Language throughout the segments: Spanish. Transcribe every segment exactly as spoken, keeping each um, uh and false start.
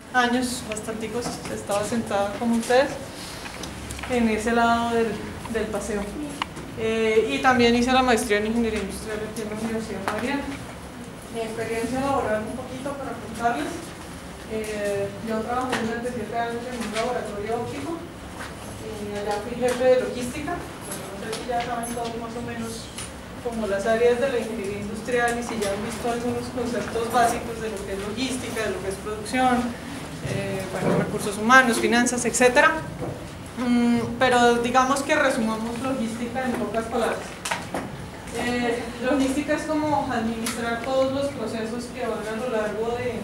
años, bastanticos, estaba sentada como ustedes en ese lado del, del paseo. Eh, y también hice la maestría en Ingeniería Industrial aquí en la Universidad Mariana. Mi experiencia laboral un poquito para contarles. Eh, yo trabajé durante siete años en un laboratorio óptico. Eh, allá fui jefe de logística. Bueno, no sé si ya saben todos más o menos como las áreas de la ingeniería industrial y si ya han visto algunos conceptos básicos de lo que es logística, de lo que es producción, eh, bueno, recursos humanos, finanzas, etcétera. Mm, pero digamos que resumamos logística en pocas palabras. Eh, logística es como administrar todos los procesos que van a lo largo de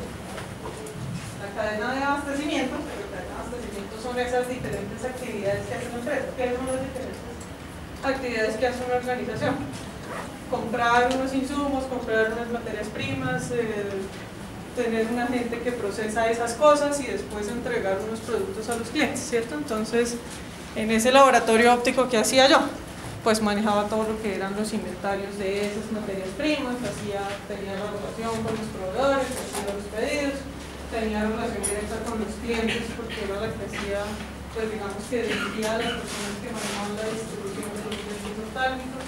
la cadena de abastecimiento. La cadena de abastecimiento son esas diferentes actividades que hace una empresa. ¿Qué son las diferentes actividades que hace una organización? Comprar unos insumos, comprar unas materias primas, eh, tener una gente que procesa esas cosas y después entregar unos productos a los clientes, ¿cierto? Entonces, en ese laboratorio óptico que hacía yo, pues manejaba todo lo que eran los inventarios de esas materias primas, hacía, tenía la relación con los proveedores, hacía los pedidos, tenía relación directa con los clientes porque era la que hacía, pues digamos que dirigía a las personas que manejaban la distribución de los bienes oftálmicos.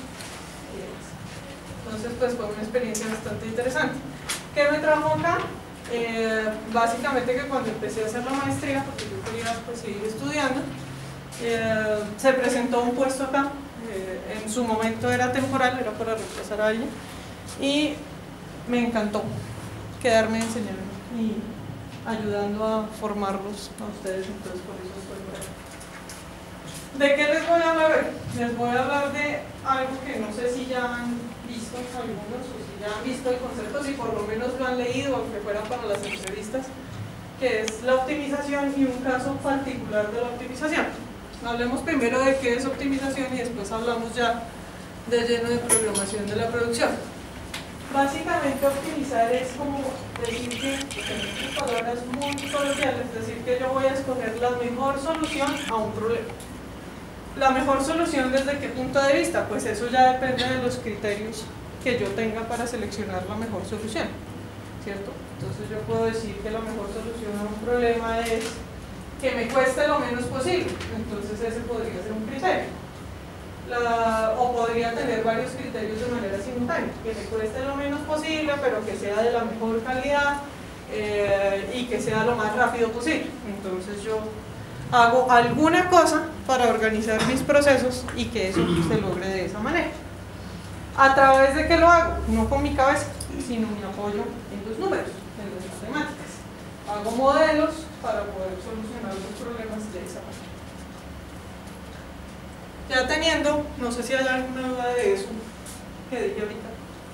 Entonces, pues fue una experiencia bastante interesante. ¿Qué me trajo acá? Eh, básicamente que cuando empecé a hacer la maestría, porque yo quería pues, seguir estudiando, eh, se presentó un puesto acá, eh, en su momento era temporal, era para reemplazar a alguien, y me encantó quedarme enseñando y ayudando a formarlos a ustedes, entonces por eso estoy por acá. ¿De qué les voy a hablar? Les voy a hablar de algo que no sé si ya han visto algunos o si ya han visto el concepto, si por lo menos lo han leído, aunque fuera para las entrevistas, que es la optimización y un caso particular de la optimización. Hablemos primero de qué es optimización y después hablamos ya de lleno de programación de la producción. Básicamente optimizar es como decir que, en palabras muy coloquiales, es decir que yo voy a escoger la mejor solución a un problema. ¿La mejor solución desde qué punto de vista? Pues eso ya depende de los criterios que yo tenga para seleccionar la mejor solución, ¿cierto? Entonces yo puedo decir que la mejor solución a un problema es que me cueste lo menos posible, entonces ese podría ser un criterio. La, o podría tener varios criterios de manera simultánea, que me cueste lo menos posible, pero que sea de la mejor calidad eh, y que sea lo más rápido posible. Entonces yo hago alguna cosa para organizar mis procesos y que eso se logre de esa manera. ¿A través de qué lo hago? No con mi cabeza, sino me apoyo en los números, en las matemáticas. Hago modelos para poder solucionar los problemas de esa manera. Ya teniendo, no sé si hay alguna duda de eso que dije ahorita.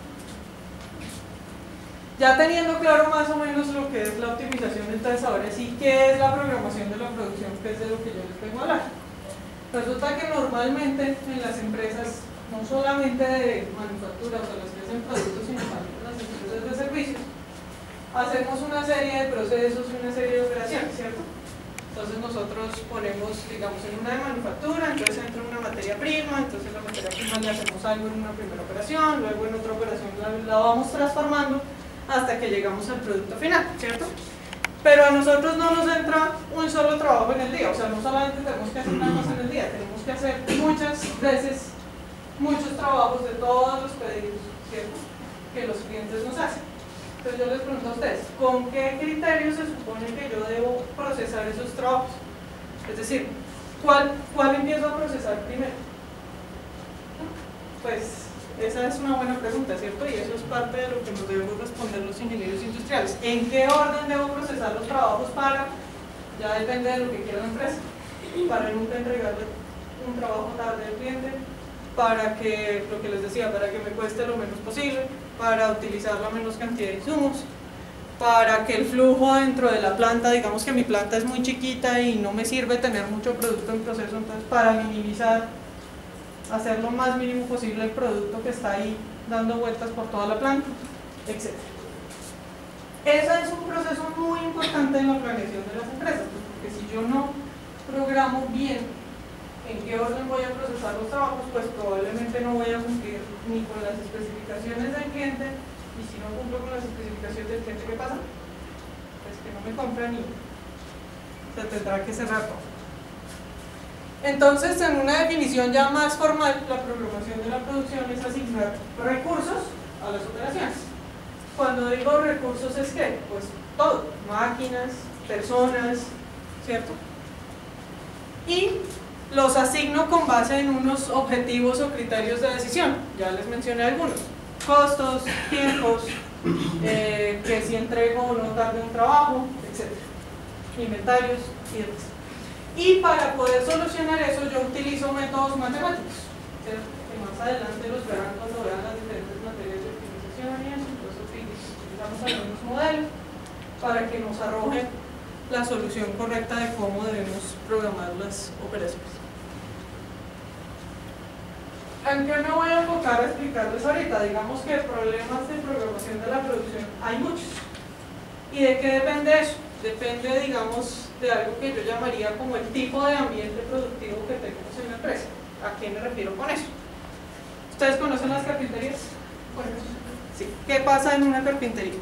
Ya teniendo claro más o menos lo que es la optimización, entonces ahora sí, ¿qué es la programación de la producción? Que es de lo que yo les vengo a hablar. Resulta que normalmente en las empresas, no solamente de manufactura, o sea, las que hacen productos, sino también en las empresas de servicios, hacemos una serie de procesos y una serie de operaciones, ¿cierto? Entonces nosotros ponemos, digamos, en una de manufactura, entonces entra una materia prima, entonces la materia prima le hacemos algo en una primera operación, luego en otra operación la, la vamos transformando hasta que llegamos al producto final, ¿cierto? Pero a nosotros no nos entra un solo trabajo en el día, o sea, no solamente tenemos que hacer una cosa en el día, tenemos que hacer muchas veces, muchos trabajos de todos los pedidos, ¿cierto? Que los clientes nos hacen. Entonces yo les pregunto a ustedes, ¿con qué criterios se supone que yo debo procesar esos trabajos? Es decir, ¿cuál, cuál empiezo a procesar primero? Pues esa es una buena pregunta, ¿cierto? Y eso es parte de lo que nos debemos responder los ingenieros industriales. ¿En qué orden debo procesar los trabajos para? Ya depende de lo que quiera la empresa. Para nunca entregarle un trabajo tarde al cliente, para que, lo que les decía, para que me cueste lo menos posible, para utilizar la menos cantidad de insumos, para que el flujo dentro de la planta, digamos que mi planta es muy chiquita y no me sirve tener mucho producto en proceso, entonces para minimizar, hacer lo más mínimo posible el producto que está ahí dando vueltas por toda la planta, etcétera. Ese es un proceso muy importante en la planeación de las empresas, porque si yo no programo bien en qué orden voy a procesar los trabajos, pues probablemente no voy a cumplir ni con las especificaciones del cliente, y si no cumplo con las especificaciones del cliente, ¿qué pasa? Pues que no me compran y se tendrá que cerrar todo. Entonces, en una definición ya más formal, la programación de la producción es asignar recursos a las operaciones. Cuando digo recursos es que, pues todo, máquinas, personas, ¿cierto? Y los asigno con base en unos objetivos o criterios de decisión, ya les mencioné algunos, costos, tiempos, eh, que si entrego o no tarde un trabajo, etcétera, inventarios y demás. Y para poder solucionar eso yo utilizo métodos matemáticos, ¿cierto? Que más adelante los verán cuando vean las diferentes materias de optimización y eso. Entonces utilizamos algunos modelos para que nos arrojen la solución correcta de cómo debemos programar las operaciones. Aunque me voy a enfocar a explicarles ahorita, digamos que problemas de programación de la producción hay muchos. ¿Y de qué depende eso? Depende, digamos, de algo que yo llamaría como el tipo de ambiente productivo que tenemos en la empresa. ¿A qué me refiero con eso? ¿Ustedes conocen las carpinterías? Bueno, sí. ¿Qué pasa en una carpintería?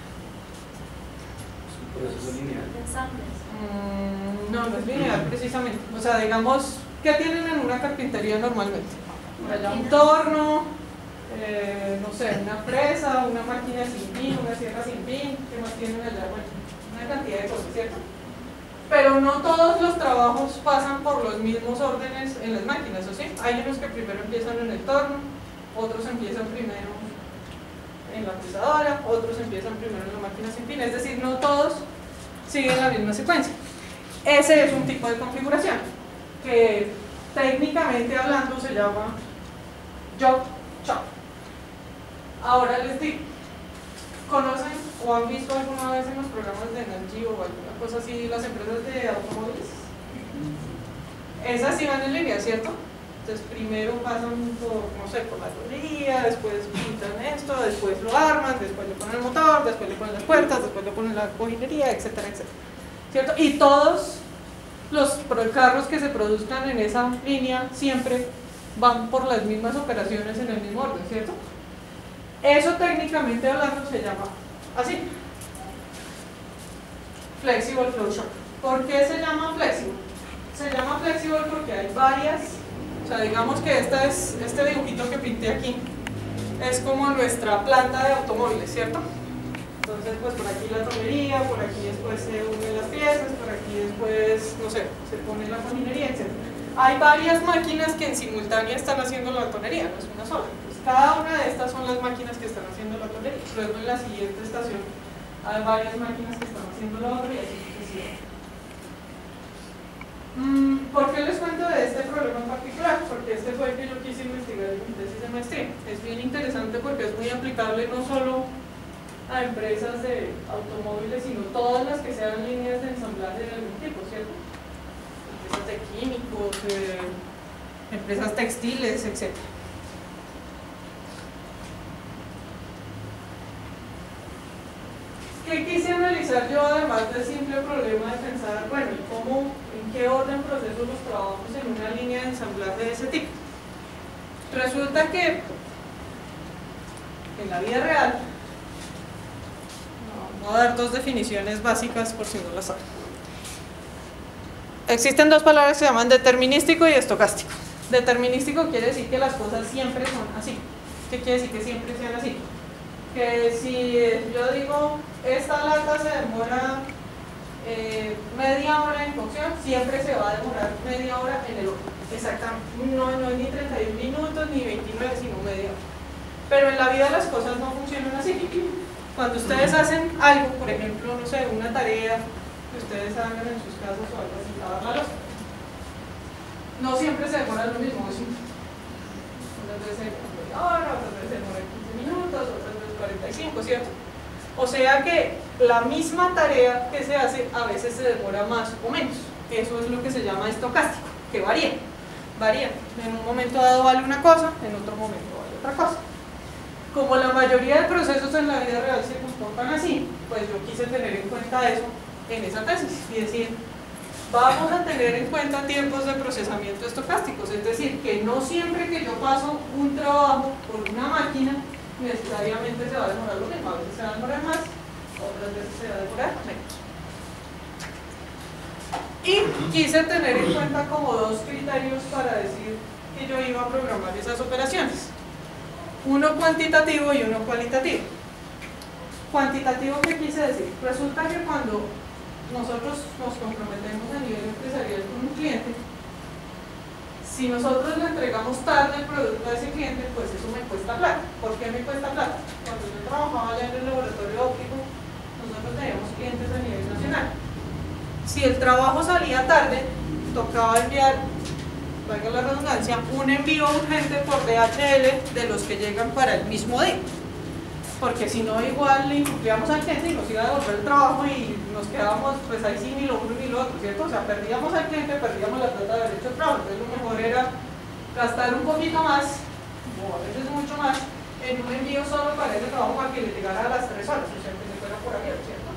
Proceso lineal. Mm, no, no es lineal precisamente. O sea, digamos, ¿qué tienen en una carpintería normalmente? Allá un torno, eh, no sé, una fresa, una máquina sin pin, una sierra sin pin, ¿qué más tienen allá? Bueno, una cantidad de cosas, ¿cierto? Pero no todos los trabajos pasan por los mismos órdenes en las máquinas, ¿o sí? Hay unos que primero empiezan en el torno, otros empiezan primero en la fresadora, otros empiezan primero en la máquina sin pin, es decir, no todos siguen la misma secuencia. Ese es un tipo de configuración que técnicamente hablando se llama job shop. Ahora les digo, ¿conocen o han visto alguna vez en los programas de Energy o alguna cosa así las empresas de automóviles? Esas sí van en línea, ¿cierto? Entonces primero pasan por, no sé, por la tubería, después pintan esto, después lo arman, después le ponen el motor, después le ponen las puertas, después le ponen la cojinería, etcétera, etcétera, ¿cierto? Y todos los carros que se produzcan en esa línea siempre van por las mismas operaciones en el mismo orden, ¿cierto? Eso técnicamente hablando se llama así, Flexible Flow Chart. ¿Por qué se llama Flexible? Se llama Flexible porque hay varias, o sea, digamos que esta es, este dibujito que pinté aquí es como nuestra planta de automóviles, ¿cierto? Entonces, pues por aquí la tonería, por aquí después se unen las piezas, por aquí después, no sé, se pone la cojinería, etcétera. Hay varias máquinas que en simultánea están haciendo la tonería, no es una sola. Pues cada una de estas son las máquinas que están haciendo la tonería. Luego en la siguiente estación hay varias máquinas que están haciendo la otra y así sucesivamente. ¿Por qué les cuento de este problema en particular? Porque este fue el que yo quise investigar en mi tesis de maestría. Es bien interesante porque es muy aplicable no solo a empresas de automóviles, sino todas las que sean líneas de ensamblaje de algún tipo, ¿cierto? Empresas de químicos, eh, empresas textiles, etcétera. ¿Qué quise analizar yo además del simple problema de pensar, bueno, ¿y cómo, en qué orden proceso los trabajos en una línea de ensamblaje de ese tipo? Resulta que en la vida real, no, voy a dar dos definiciones básicas por si no las saben. Existen dos palabras que se llaman determinístico y estocástico. Determinístico quiere decir que las cosas siempre son así. ¿Qué quiere decir que siempre sean así? Que si yo digo, esta lata se demora eh, media hora en cocción, siempre se va a demorar media hora en el horno. Exactamente. No, no es ni treinta y un minutos ni veintinueve, sino media hora. Pero en la vida las cosas no funcionan así. Cuando ustedes hacen algo, por ejemplo, no sé, una tarea que ustedes hagan en sus casas o algo así, lavar la loza, no siempre se demora lo mismo. Unas veces se demora media hora, otras veces se demora quince minutos, otras veces cuarenta y cinco, ¿cierto? O sea que la misma tarea que se hace a veces se demora más o menos. Eso es lo que se llama estocástico, que varía. Varía. En un momento dado vale una cosa, en otro momento vale otra cosa. Como la mayoría de procesos en la vida real se comportan así, pues yo quise tener en cuenta eso en esa tesis y decir, vamos a tener en cuenta tiempos de procesamiento estocásticos, es decir, que no siempre que yo paso un trabajo por una máquina necesariamente se va a demorar lo mismo, a veces se va a demorar más, otras veces se va a demorar menos. Y quise tener en cuenta como dos criterios para decir que yo iba a programar esas operaciones. Uno cuantitativo y uno cualitativo. Cuantitativo, ¿qué quise decir? Resulta que cuando nosotros nos comprometemos a nivel empresarial con un cliente, si nosotros le entregamos tarde el producto a ese cliente, pues eso me cuesta plata. ¿Por qué me cuesta plata? Cuando yo trabajaba allá en el laboratorio óptico, nosotros teníamos clientes a nivel nacional. Si el trabajo salía tarde, tocaba enviar, valga la redundancia, un envío urgente por D H L de los que llegan para el mismo día. Porque si no, igual le incumplíamos al cliente y nos iba a devolver el trabajo y nos quedábamos, pues ahí sí, ni lo uno ni lo otro, ¿cierto? O sea, perdíamos al cliente, perdíamos la plata de derecho de trabajo. Entonces lo mejor era gastar un poquito más, o a veces mucho más, en un envío solo para ese trabajo para que le llegara a las tres horas, o sea, que se fuera por avión, ¿cierto?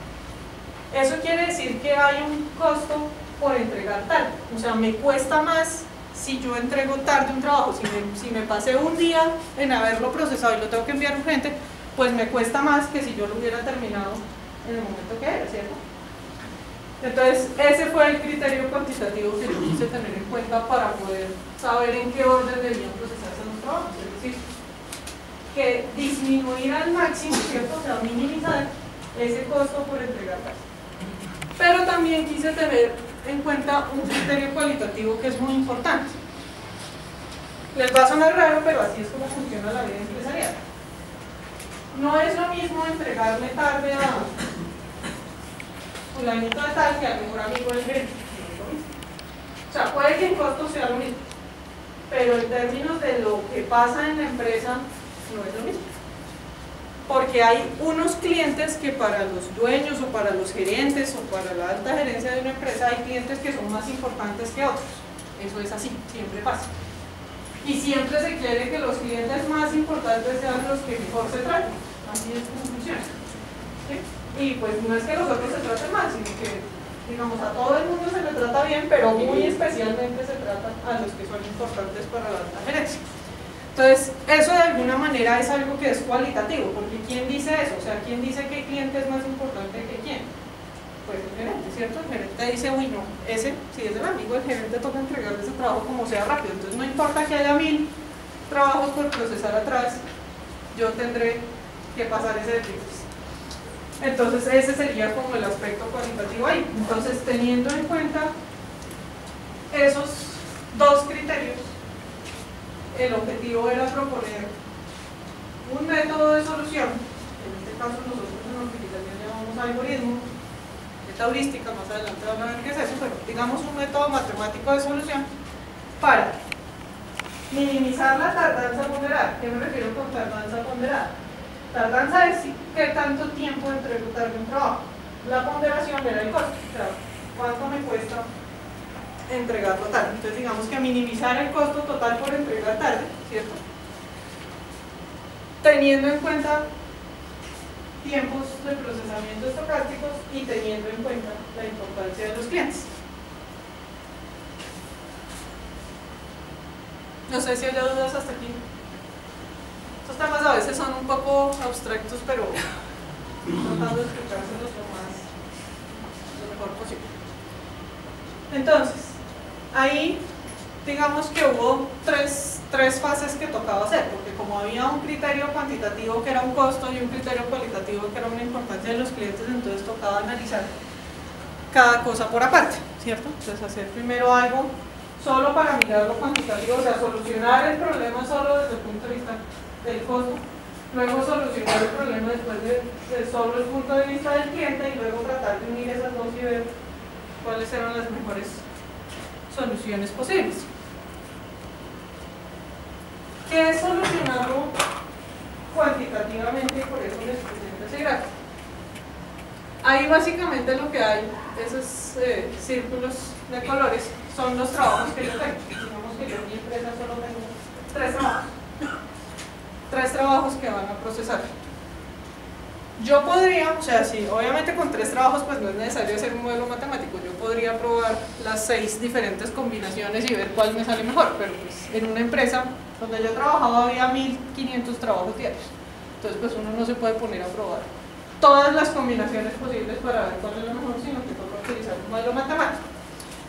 Eso quiere decir que hay un costo por entregar tarde, o sea, me cuesta más si yo entrego tarde un trabajo. Si me, si me pasé un día en haberlo procesado y lo tengo que enviar urgente, pues me cuesta más que si yo lo hubiera terminado en el momento que era, ¿cierto? Entonces, ese fue el criterio cuantitativo que yo quise tener en cuenta para poder saber en qué orden debían procesarse los trabajos. Es decir, que disminuir al máximo, ¿cierto? O sea, minimizar ese costo por entregar tarde. Pero también quise tener en cuenta un criterio cualitativo que es muy importante. Les va a sonar raro, pero así es como funciona la vida empresarial. No es lo mismo entregarle tarde a fulanito de tal que al mejor amigo del gerente. O sea, puede que en costo sea lo mismo, pero en términos de lo que pasa en la empresa no es lo mismo. Porque hay unos clientes que para los dueños o para los gerentes o para la alta gerencia de una empresa hay clientes que son más importantes que otros. Eso es así, siempre pasa. Y siempre se quiere que los clientes más importantes sean los que mejor se traten. Así es como funciona. ¿Sí? Y pues no es que los otros se traten mal, sino que, digamos, a todo el mundo se le trata bien, pero muy especialmente se trata a los que son importantes para la alta gerencia. Entonces, eso de alguna manera es algo que es cualitativo, porque ¿quién dice eso? O sea, ¿quién dice qué cliente es más importante que quién? Pues el gerente, ¿cierto? El gerente dice, uy, no, ese, si es el amigo del gerente, toca entregarle ese trabajo como sea rápido. Entonces, no importa que haya mil trabajos por procesar atrás, yo tendré que pasar ese deprisa. Entonces, ese sería como el aspecto cualitativo ahí. Entonces, teniendo en cuenta esos dos criterios, el objetivo era proponer un método de solución. En este caso nosotros en la utilización llamamos algoritmo, meta heurística, más adelante vamos a ver qué es eso, pero digamos un método matemático de solución para minimizar la tardanza ponderada. ¿Qué me refiero con tardanza ponderada? Tardanza es qué tanto tiempo entrego tarde un trabajo. La ponderación era el costo, o sea, cuánto me cuesta entregarlo tarde. Entonces digamos que minimizar el costo total por entregar tarde, ¿cierto? Teniendo en cuenta tiempos de procesamiento estocásticos y teniendo en cuenta la importancia de los clientes. No sé si haya dudas hasta aquí. Estos temas a veces son un poco abstractos, pero tratando de explicárselos lo más lo mejor posible. Entonces, ahí digamos que hubo tres, tres fases que tocaba hacer, porque como había un criterio cuantitativo que era un costo y un criterio cualitativo que era una importancia de los clientes, entonces tocaba analizar cada cosa por aparte, ¿cierto? Entonces hacer primero algo solo para mirar lo cuantitativo, o sea, solucionar el problema solo desde el punto de vista del costo, luego solucionar el problema después de, de solo el punto de vista del cliente y luego tratar de unir esas dos y ver cuáles eran las mejores soluciones posibles. ¿Qué es solucionarlo cuantitativamente? Y por eso les presento ese gráfico. Ahí básicamente lo que hay, esos eh, círculos de colores, son los trabajos que yo tengo. Digamos que yo en mi empresa solo tengo tres trabajos. Tres trabajos que van a procesar. Yo podría, o sea, sí, obviamente con tres trabajos pues no es necesario hacer un modelo matemático, yo podría probar las seis diferentes combinaciones y ver cuál me sale mejor, pero pues en una empresa donde yo trabajaba había mil quinientos trabajos diarios, entonces pues uno no se puede poner a probar todas las combinaciones posibles para ver cuál es lo mejor, sino que toca utilizar un modelo matemático.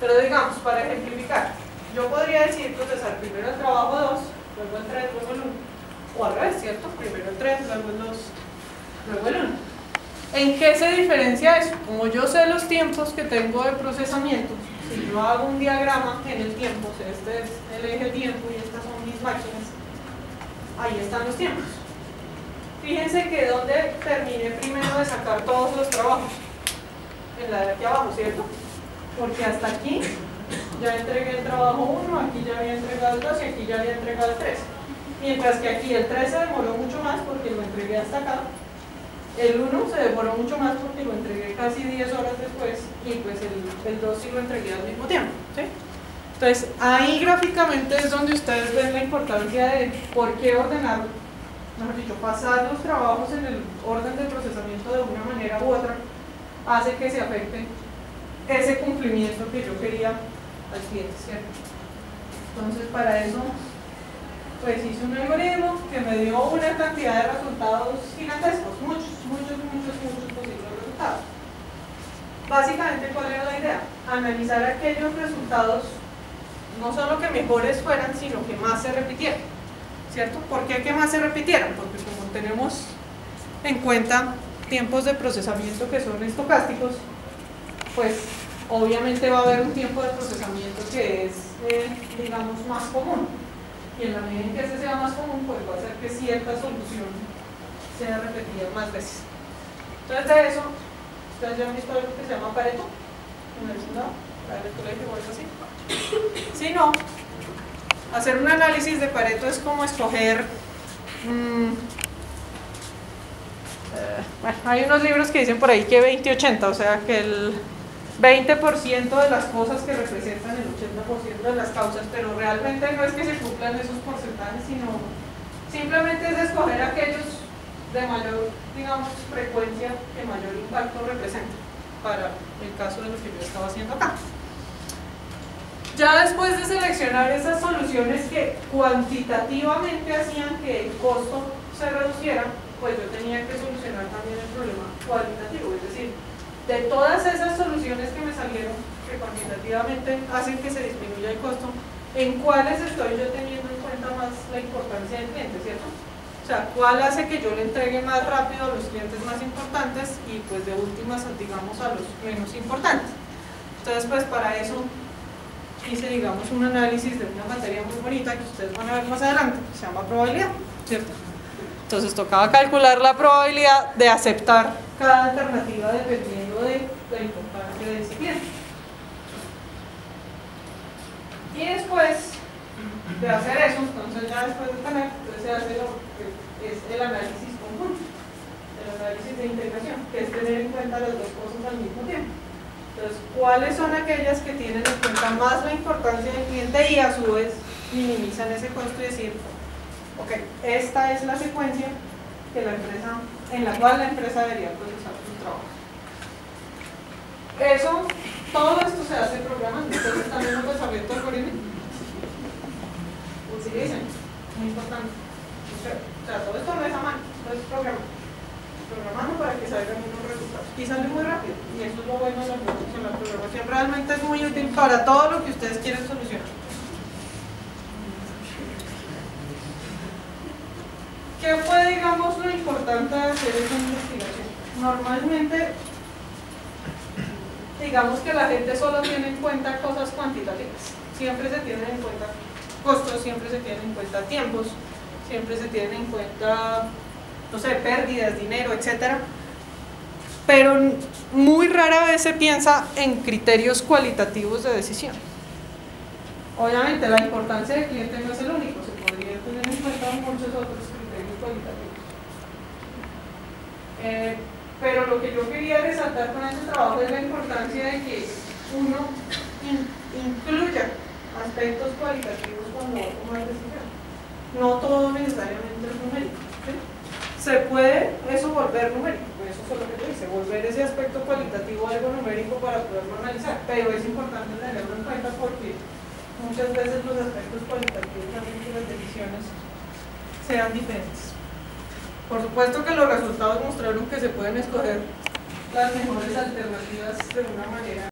Pero digamos, para ejemplificar, yo podría decir, procesar primero el trabajo dos, luego el tres, luego el uno. O al revés, ¿cierto? Primero el tres, luego el dos, luego el uno. ¿En qué se diferencia eso? Como yo sé los tiempos que tengo de procesamiento, si yo hago un diagrama en el tiempo, o sea, este es el eje tiempo y estas son mis máquinas, ahí están los tiempos. Fíjense que donde terminé primero de sacar todos los trabajos, en la de aquí abajo, ¿cierto? Porque hasta aquí ya entregué el trabajo uno, aquí ya había entregado el dos y aquí ya había entregado el tres. Mientras que aquí el tres se demoró mucho más porque lo entregué hasta acá. El uno se demoró mucho más porque lo entregué casi diez horas después y pues el, el dos sí lo entregué al mismo tiempo, ¿sí? Entonces ahí gráficamente es donde ustedes ven la importancia de por qué ordenar, mejor dicho, pasar los trabajos en el orden de procesamiento de una manera u otra hace que se afecte ese cumplimiento que yo quería al cliente, ¿cierto? Entonces para eso pues hice un algoritmo que me dio una cantidad de resultados gigantescos, muchos, muchos, muchos, muchos posibles resultados. Básicamente, ¿cuál era la idea? Analizar aquellos resultados, no solo que mejores fueran, sino que más se repitieran, ¿cierto? ¿Por qué que más se repitieran? Porque como tenemos en cuenta tiempos de procesamiento que son estocásticos, pues obviamente va a haber un tiempo de procesamiento que es, eh, digamos, más común. Y en la medida en que ese sea más común, pues va a hacer que cierta solución sea repetida más veces. Entonces de eso, ustedes ya han visto algo que se llama Pareto, en el lado, para el colegio o algo así. Si no, hacer un análisis de Pareto es como escoger, mmm, eh, bueno, hay unos libros que dicen por ahí que veinte ochenta, o sea que el veinte por ciento de las cosas que representan el ochenta por ciento de las causas, pero realmente no es que se cumplan esos porcentajes, sino simplemente es escoger aquellos de mayor, digamos, frecuencia que mayor impacto representan para el caso de lo que yo estaba haciendo acá. Ya después de seleccionar esas soluciones que cuantitativamente hacían que el costo se reduciera, pues yo tenía que solucionar también el problema cualitativo, es decir, de todas esas soluciones que me salieron, que cuantitativamente hacen que se disminuya el costo, ¿en cuáles estoy yo teniendo en cuenta más la importancia del cliente, cierto? O sea, ¿cuál hace que yo le entregue más rápido a los clientes más importantes y pues de últimas, digamos, a los menos importantes? Entonces, pues para eso hice, digamos, un análisis de una materia muy bonita que ustedes van a ver más adelante, que se llama probabilidad, ¿cierto? Entonces tocaba calcular la probabilidad de aceptar cada alternativa dependiendo de la importancia de ese cliente. Y después de hacer eso, entonces ya después de tener, entonces se hace lo que es el análisis conjunto, el análisis de integración, que es tener en cuenta las dos cosas al mismo tiempo. Entonces, ¿cuáles son aquellas que tienen en cuenta más la importancia del cliente y a su vez minimizan ese costo y decir, ok, esta es la secuencia que la empresa, en la cual la empresa debería procesar su trabajo? Eso, todo esto se hace programando, entonces también un desarrollo algorítmico utilicen, muy importante. O sea, todo esto no es a mano, todo es programando. Programando para que salgan unos resultados. Y sale muy rápido, y eso es lo bueno de la programación. La programación realmente es muy útil para todo lo que ustedes quieren solucionar. ¿Qué fue, digamos, lo importante de hacer esa investigación? Normalmente, digamos que la gente solo tiene en cuenta cosas cuantitativas. Siempre se tienen en cuenta costos, siempre se tienen en cuenta tiempos, siempre se tienen en cuenta, no sé, pérdidas, dinero, etcétera. Pero muy rara vez se piensa en criterios cualitativos de decisión. Obviamente, la importancia del cliente no es el único, se podría tener en cuenta muchos otros criterios cualitativos. Eh, pero lo que yo quería resaltar con este trabajo es la importancia de que uno in, incluya aspectos cualitativos cuando va a tomar decisiones. No todo necesariamente es numérico, ¿sí? Se puede eso volver numérico, eso fue lo que yo hice, volver ese aspecto cualitativo algo numérico para poderlo analizar, pero es importante tenerlo en cuenta porque muchas veces los aspectos cualitativos también de las decisiones sean diferentes. Por supuesto que los resultados mostraron que se pueden escoger las mejores alternativas de una manera